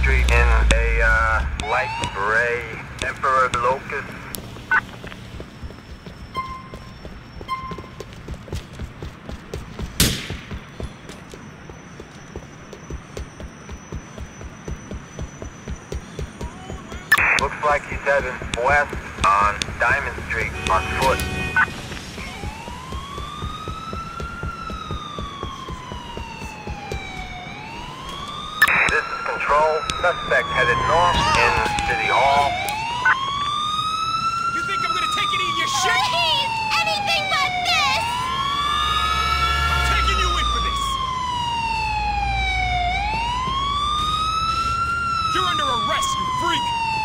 Street in a light gray Emperor Locust. Looks like he's heading west on Diamond Street on foot. This is Control. Suspect headed north in City Hall. You think I'm gonna take any of your shit? Please, anything but this! I'm taking you in for this. You're under arrest, you freak!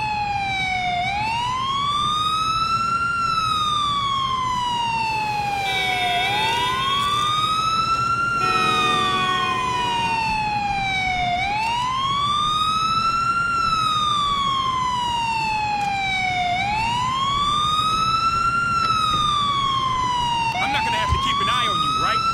I'm not gonna have to keep an eye on you, right?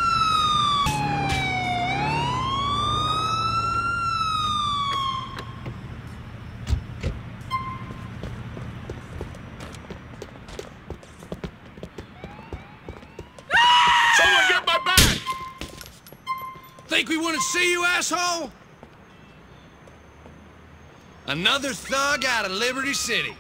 Someone get my bag! Think we want to see you, asshole? Another thug out of Liberty City.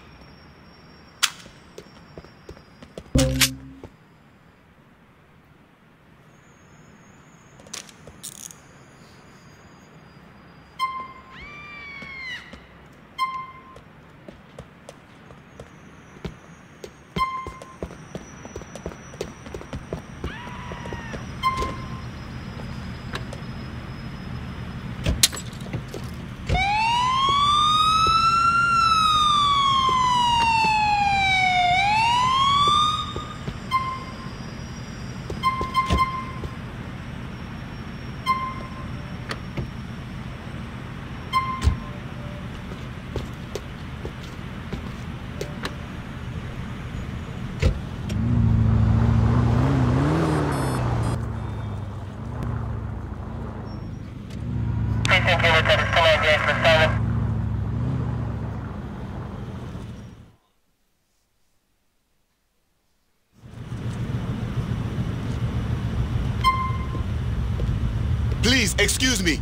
Please, excuse me.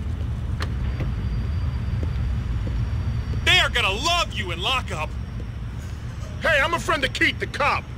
They are gonna love you in lockup. Hey, I'm a friend of Keith, the cop.